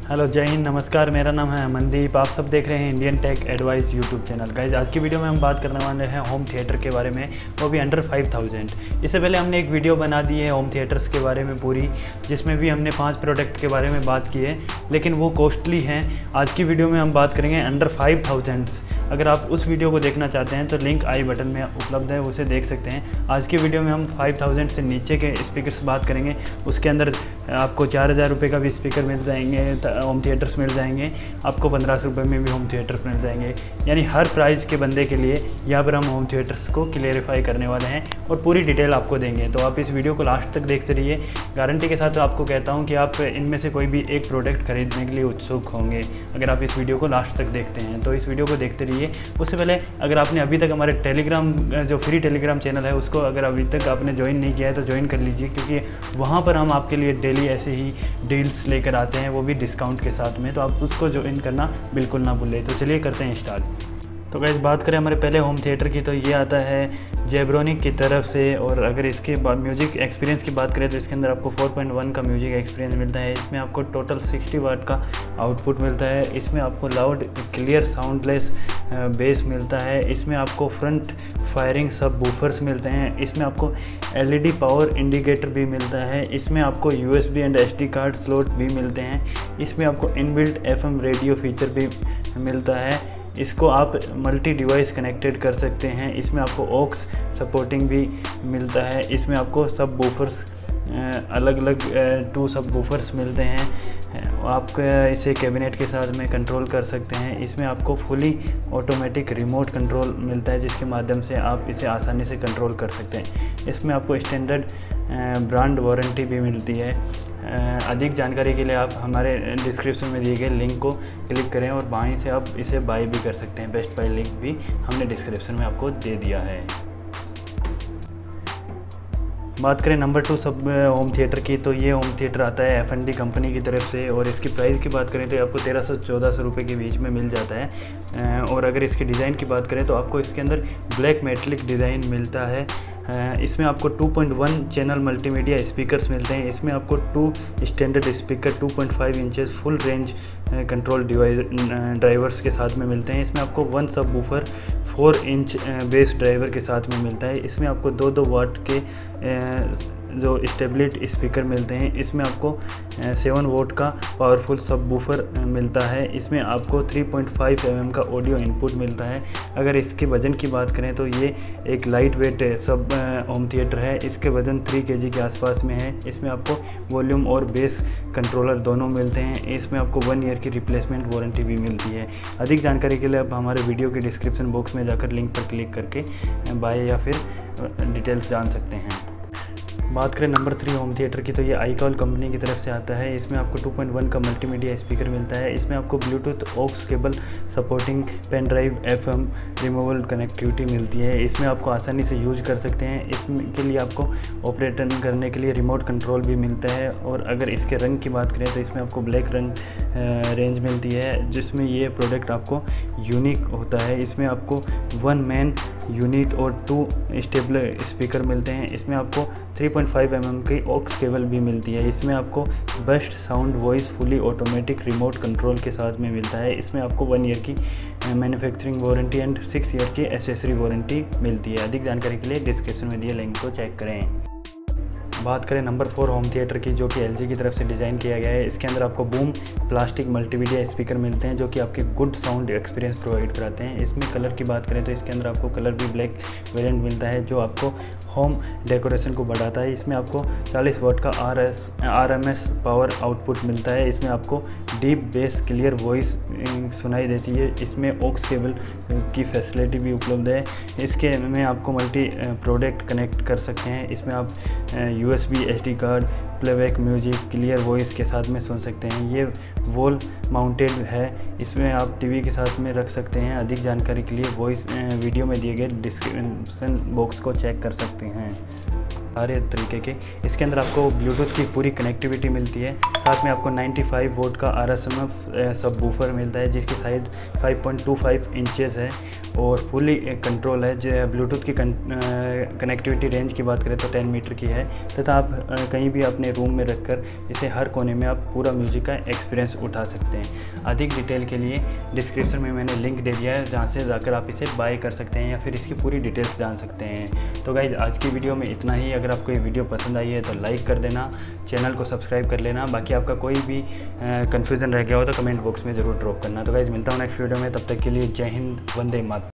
Hello, जय हिंद, नमस्कार। मेरा नाम है अमनदीप। आप सब देख रहे हैं Indian tech advice YouTube channel. Guys, आज की वीडियो में हम बात करने वाले हैं होम थिएटर के बारे में, वो भी अंडर 5000। इससे पहले हमने एक वीडियो बना दी है होम थिएटर्स के बारे में पूरी, जिसमें भी हमने 5 प्रोडक्ट के बारे में बात की है, लेकिन वो कॉस्टली हैं। आज की वीडियो में हम बात करेंगे अंडर 5000। अगर आप उस वीडियो को देखना चाहते हैं तो लिंक आई बटन में उपलब्ध है, उसे देख सकते हैं। आज की वीडियो में हम 5000 से नीचे के स्पीकर्स बात करेंगे। उसके अंदर आपको 4000 रुपये का भी स्पीकर मिल जाएंगे, होम थिएटर्स मिल जाएंगे। आपको 1500 रुपये में भी होम थिएटर्स मिल जाएंगे। यानी हर प्राइस के बंदे के लिए यहाँ पर हम होम थिएटर्स को क्लेरिफाई करने वाले हैं और पूरी डिटेल आपको देंगे। तो आप इस वीडियो को लास्ट तक देखते रहिए। गारंटी के साथ आपको कहता हूँ कि आप इनमें से कोई भी एक प्रोडक्ट खरीदने के लिए उत्सुक होंगे अगर आप इस वीडियो को लास्ट तक देखते हैं। तो इस वीडियो को देखते रहिए। उससे पहले अगर आपने अभी तक हमारे टेलीग्राम जो फ्री टेलीग्राम चैनल है उसको अगर अभी तक आपने ज्वाइन नहीं किया है तो ज्वाइन कर लीजिए, क्योंकि वहाँ पर हम आपके लिए डेली ऐसे ही डील्स लेकर आते हैं, वो भी डिस्काउंट के साथ में। तो आप उसको ज्वाइन करना बिल्कुल ना भूलें। तो चलिए करते हैं स्टार्ट। तो गाइस, बात करें हमारे पहले होम थिएटर की, तो ये आता है जेब्रोनिक की तरफ से। और अगर इसके म्यूजिक एक्सपीरियंस की बात करें तो इसके अंदर आपको 4.1 का म्यूजिक एक्सपीरियंस मिलता है। इसमें आपको टोटल 60 वाट का आउटपुट मिलता है। इसमें आपको लाउड क्लियर साउंडलेस बेस मिलता है। इसमें आपको फ्रंट फायरिंग सब वूफर्स मिलते हैं। इसमें आपको LED पावर इंडिकेटर भी मिलता है। इसमें आपको USB and SD card slot भी मिलते हैं। इसमें आपको इनबिल्ट FM रेडियो फीचर भी मिलता है। इसको आप मल्टी डिवाइस कनेक्टेड कर सकते हैं। इसमें आपको ऑक्स सपोर्टिंग भी मिलता है। इसमें आपको सब वूफर्स अलग अलग 2 सब वूफर्स मिलते हैं। आप इसे कैबिनेट के साथ में कंट्रोल कर सकते हैं। इसमें आपको फुली ऑटोमेटिक रिमोट कंट्रोल मिलता है, जिसके माध्यम से आप इसे आसानी से कंट्रोल कर सकते हैं। इसमें आपको स्टैंडर्ड ब्रांड वारंटी भी मिलती है। अधिक जानकारी के लिए आप हमारे डिस्क्रिप्शन में दिए गए लिंक को क्लिक करें और वहीं से आप इसे बाय भी कर सकते हैं। बेस्ट बाय लिंक भी हमने डिस्क्रिप्शन में आपको दे दिया है। बात करें नंबर 2 सब होम थिएटर की, तो ये होम थिएटर आता है F&D कंपनी की तरफ से। और इसकी प्राइस की बात करें तो आपको 1300-1400 रुपये के बीच में मिल जाता है। और अगर इसकी डिज़ाइन की बात करें तो आपको इसके अंदर ब्लैक मेटलिक डिज़ाइन मिलता है। इसमें आपको 2.1 चैनल मल्टीमीडिया स्पीकर्स मिलते हैं। इसमें आपको 2 standard speaker 2.5 inches full range control drivers के साथ में मिलते हैं। इसमें आपको 1 सब वूफर 4 इंच बेस ड्राइवर के साथ में मिलता है। इसमें आपको 2-2 वाट के जो स्टेबलिटी स्पीकर मिलते हैं। इसमें आपको 7 वोल्ट का पावरफुल सब वूफर मिलता है। इसमें आपको 3.5 mm का ऑडियो इनपुट मिलता है। अगर इसके वज़न की बात करें तो ये एक लाइट वेट सब होम थिएटर है। इसके वज़न 3 kg के आसपास में है। इसमें आपको वॉल्यूम और बेस कंट्रोलर दोनों मिलते हैं। इसमें आपको 1 ईयर की रिप्लेसमेंट वारंटी भी मिलती है। अधिक जानकारी के लिए आप हमारे वीडियो के डिस्क्रिप्शन बॉक्स में जाकर लिंक पर क्लिक करके बाय या फिर डिटेल्स जान सकते हैं। बात करें नंबर 3 होम थिएटर की, तो ये iCall कंपनी की तरफ से आता है। इसमें आपको 2.1 का मल्टीमीडिया स्पीकर मिलता है। इसमें आपको Bluetooth aux cable supporting pen drive FM removal connectivity मिलती है। इसमें आपको आसानी से यूज कर सकते हैं। इसके लिए आपको ऑपरेट करने के लिए रिमोट कंट्रोल भी मिलता है। और अगर इसके रंग की बात करें तो इसमें आपको ब्लैक रंग रेंज मिलती है, जिसमें ये प्रोडक्ट आपको यूनिक होता है। इसमें आपको 1 मैन यूनिट और 2 स्टेबल स्पीकर मिलते हैं। इसमें आपको 3.5 mm की ऑक्स केबल भी मिलती है। इसमें आपको best sound voice fully automatic remote control के साथ में मिलता है। इसमें आपको 1 ईयर की मैन्युफैक्चरिंग वारंटी एंड 6 ईयर की एसेसरी वारंटी मिलती है। अधिक जानकारी के लिए डिस्क्रिप्शन में दिए लिंक को चेक करें। बात करें नंबर 4 होम थिएटर की, जो कि LG की तरफ से डिज़ाइन किया गया है। इसके अंदर आपको बूम प्लास्टिक मल्टीमीडिया स्पीकर मिलते हैं, जो कि आपके गुड साउंड एक्सपीरियंस प्रोवाइड कराते हैं। इसमें कलर की बात करें तो इसके अंदर आपको कलर भी ब्लैक वेरिएंट मिलता है, जो आपको होम डेकोरेशन को बढ़ाता है। इसमें आपको 40 वाट का RMS पावर आउटपुट मिलता है। इसमें आपको डीप बेस क्लियर वॉइस सुनाई देती है। इसमें ऑक्स केबल की फैसिलिटी भी उपलब्ध है। इसके में आपको मल्टी प्रोडक्ट कनेक्ट कर सकते हैं। इसमें आप USB SD card playback music clear voice के साथ में सुन सकते हैं। ये वॉल माउंटेड है। इसमें आप TV के साथ में रख सकते हैं। अधिक जानकारी के लिए वॉइस वीडियो में दिए गए डिस्क्रिप्शन बॉक्स को चेक कर सकते हैं। सारे तरीके के। इसके अंदर आपको ब्लूटूथ की पूरी कनेक्टिविटी मिलती है, साथ में आपको 95 वोल्ट का RSMF सब वूफर मिलता है जिसकी साइज़ 5.25 इंचेस है और फुली कंट्रोल है। जो ब्लूटूथ की कनेक्टिविटी रेंज की बात करें तो 10 मीटर की है, तथा आप कहीं भी अपने रूम में रखकर इसे हर कोने में आप पूरा म्यूज़िक का एक्सपीरियंस उठा सकते हैं। अधिक डिटेल के लिए डिस्क्रिप्शन में मैंने लिंक दे दिया है, जहाँ से जाकर आप इसे बाय कर सकते हैं या फिर इसकी पूरी डिटेल्स जान सकते हैं। तो गाइज़ आज की वीडियो में इतना ही। अगर आपको ये वीडियो पसंद आई है तो लाइक कर देना, चैनल को सब्सक्राइब कर लेना। बाकी आपका कोई भी कन्फ्यूज़न रह गया हो तो कमेंट बॉक्स में ज़रूर ड्रॉप करना। तो गाइज़ मिलता हूँ नेक्स्ट वीडियो में, तब तक के लिए जय हिंद, वंदे मातरम।